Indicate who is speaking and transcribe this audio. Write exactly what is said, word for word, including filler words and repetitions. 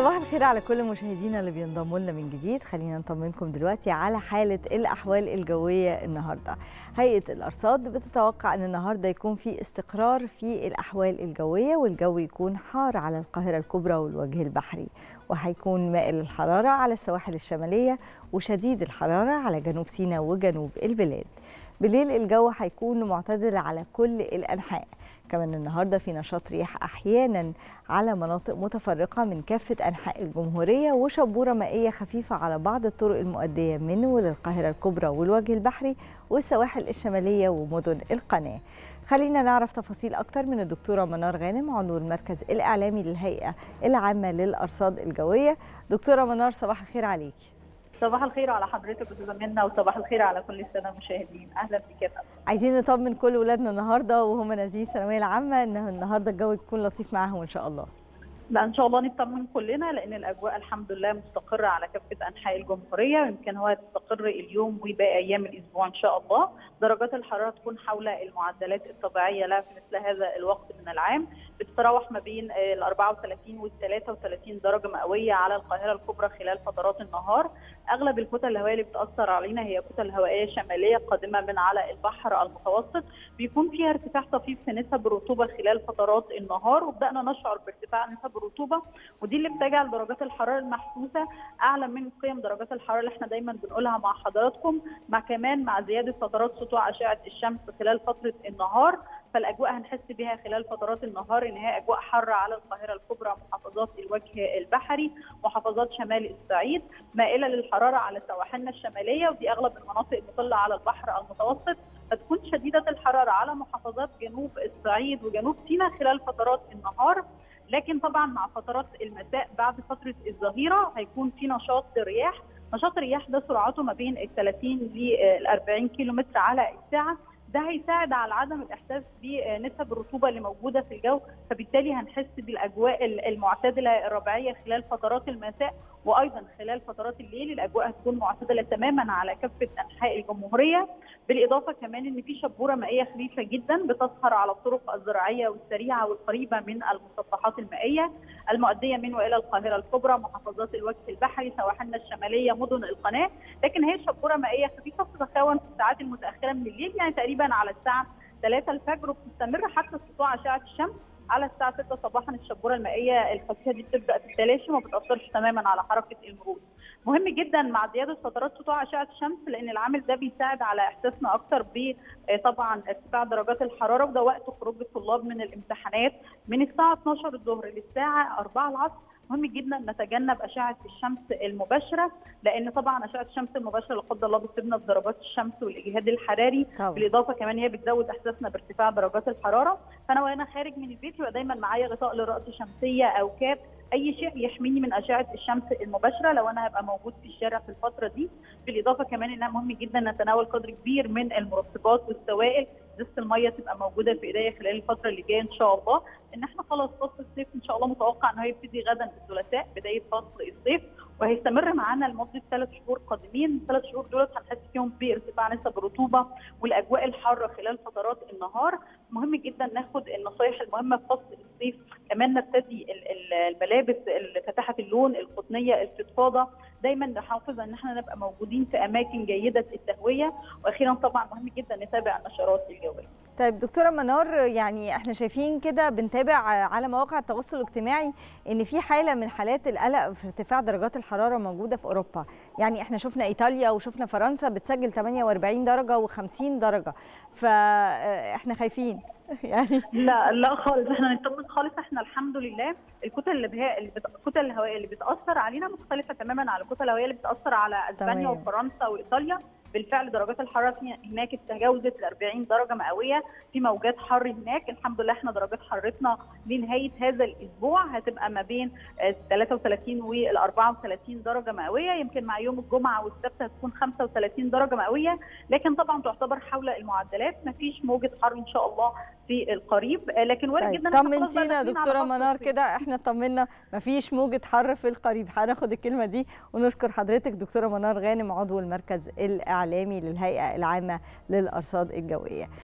Speaker 1: صباح الخير على كل مشاهدينا اللي بينضموا لنا من جديد. خلينا نطمنكم دلوقتي على حالة الأحوال الجوية النهاردة. هيئة الأرصاد بتتوقع أن النهاردة يكون في استقرار في الأحوال الجوية، والجو يكون حار على القاهرة الكبرى والوجه البحري، وهيكون مائل الحرارة على السواحل الشمالية وشديد الحرارة على جنوب سيناء وجنوب البلاد. بالليل الجو هيكون معتدل على كل الأنحاء. كمان النهارده في نشاط رياح احيانا على مناطق متفرقه من كافه انحاء الجمهوريه، وشبوره مائيه خفيفه على بعض الطرق المؤديه من وللقاهره الكبرى والوجه البحري والسواحل الشماليه ومدن القناه. خلينا نعرف تفاصيل اكتر من الدكتوره منار غانم، عضو المركز الاعلامي للهيئه العامه للارصاد الجويه. دكتوره منار، صباح الخير عليكي.
Speaker 2: صباح الخير على حضرتك استاذه منى، وصباح الخير على كل الساده المشاهدين. اهلا بك يا فندم.
Speaker 1: عايزين نطمن كل ولادنا النهارده وهم نازلين الثانويه العامه ان النهارده الجو يكون لطيف معاهم ان شاء الله.
Speaker 2: لا ان شاء الله نطمن كلنا، لان الاجواء الحمد لله مستقره على كافه انحاء الجمهوريه، ويمكن هو تستقر اليوم وباقي ايام الاسبوع ان شاء الله. درجات الحراره تكون حول المعدلات الطبيعيه لها في مثل هذا الوقت من العام، بتتراوح ما بين ال أربعة وثلاثين وال ثلاثة وثلاثين درجه مئويه على القاهره الكبرى خلال فترات النهار. اغلب الكتل الهوائيه اللي بتاثر علينا هي كتل هوائيه شماليه قادمه من على البحر المتوسط، بيكون فيها ارتفاع طفيف في نسب الرطوبه خلال فترات النهار، وبدانا نشعر بارتفاع نسب الرطوبه، ودي اللي بتجعل درجات الحراره المحسوسه اعلى من قيم درجات الحراره اللي احنا دايما بنقولها مع حضراتكم، مع كمان مع زياده فترات سطوع اشعه الشمس خلال فتره النهار. فالاجواء هنحس بها خلال فترات النهار ان هي اجواء حاره على القاهره الكبرى، محافظات الوجه البحري، محافظات شمال الصعيد، مائله للحراره على سواحلنا الشماليه، ودي اغلب المناطق المطله على البحر المتوسط، فتكون شديده الحراره على محافظات جنوب الصعيد وجنوب سيناء خلال فترات النهار. لكن طبعا مع فترات المساء بعد فتره الظهيره هيكون في نشاط رياح، نشاط الرياح ده سرعته ما بين ال ثلاثين لل أربعين كيلو متر على الساعه، ده هيساعد على عدم الاحساس بنسب الرطوبه اللي موجوده في الجو، فبالتالي هنحس بالاجواء المعتدله الربيعيه خلال فترات المساء، وايضا خلال فترات الليل الاجواء هتكون معتدله تماما على كافه انحاء الجمهوريه. بالاضافه كمان ان في شبوره مائيه خفيفه جدا بتظهر على الطرق الزراعيه والسريعه والقريبه من المسطحات المائيه المؤديه من والى القاهره الكبرى، محافظات الوجه البحري، سواحلنا الشماليه، مدن القناه. لكن هي شبوره مائيه خفيفه بتتكون في الساعات المتاخره من الليل، يعني تقريبا على الساعه ثلاثة الفجر، وبتستمر حتى سطوع اشعه الشمس على الساعه ستة صباحا. الشبوره المائيه الخفيفه دي بتبدا تتلاشى وما بتاثرش تماما على حركه المرور. مهم جدا مع زياده فترات سطوع اشعه الشمس، لان العامل ده بيساعد على احساسنا اكثر ب طبعا ارتفاع درجات الحراره، وده وقت خروج الطلاب من الامتحانات من الساعه اثناشر الظهر للساعه أربعة العصر. مهم جدا نتجنب اشعه الشمس المباشره، لان طبعا اشعه الشمس المباشره لا قدر الله بتصيبنا بضربات الشمس والاجهاد الحراري، طبعا. بالاضافه كمان هي بتزود احساسنا بارتفاع درجات الحراره. فانا وانا خارج من البيت يبقى دايما معايا غطاء للراس، شمسيه او كاب، اي شيء يحميني من اشعه الشمس المباشره لو انا هبقى موجود في الشارع في الفتره دي. بالاضافه كمان انها مهم جدا نتناول قدر كبير من المرطبات والسوائل، ازازه الميه تبقى موجوده في ايديا خلال الفتره اللي جايه ان شاء الله، ان احنا خلاص فصل الصيف ان شاء الله متوقع انه هيبتدي غدا الثلاثاء بدايه فصل الصيف، وهيستمر معانا لمده ثلاث شهور قادمين. الثلاث شهور دول هنحس فيهم بارتفاع نسب الرطوبه والاجواء الحاره خلال فترات النهار. مهم جدا ناخد النصائح المهمه في فصل الصيف، كمان نبتدي الملابس فاتحه اللون، القطنيه، الفضفاضه، دايما نحافظ ان احنا نبقى موجودين في اماكن جيده التهويه. واخيرا طبعا مهم جدا نتابع النشرات الجويه.
Speaker 1: طيب دكتوره منار، يعني احنا شايفين كده بنتابع على مواقع التواصل الاجتماعي ان في حاله من حالات القلق في ارتفاع درجات الحراره موجوده في اوروبا، يعني احنا شفنا ايطاليا وشفنا فرنسا بتسجل ثمانية وأربعين درجه وخمسين درجه، فاحنا خايفين يعني.
Speaker 2: لا لا خالص، احنا نطمن خالص، احنا الحمد لله الكتل اللي بها اللي بت... الكتل الهوائيه اللي بتاثر علينا مختلفه تماما على الكتل الهوائيه اللي بتاثر على اسبانيا وفرنسا وايطاليا. بالفعل درجات الحراره هناك تجاوزت ال أربعين درجه مئويه، في موجات حر هناك. الحمد لله احنا درجات حرارتنا لنهايه هذا الاسبوع هتبقى ما بين ثلاثة وثلاثين وال أربعة وثلاثين درجه مئويه، يمكن مع يوم الجمعه والسبت هتكون خمسة وثلاثين درجه مئويه، لكن طبعا تعتبر حول المعدلات، ما فيش موجه حر ان شاء الله في القريب. لكن وارد
Speaker 1: طيب
Speaker 2: جدا
Speaker 1: طمنتينا دكتوره منار كده، احنا طمنا ما فيش موجه حر في القريب. هناخد الكلمه دي ونشكر حضرتك دكتوره منار غانم، عضو المركز الاعلامي للهيئه العامه للارصاد الجويه.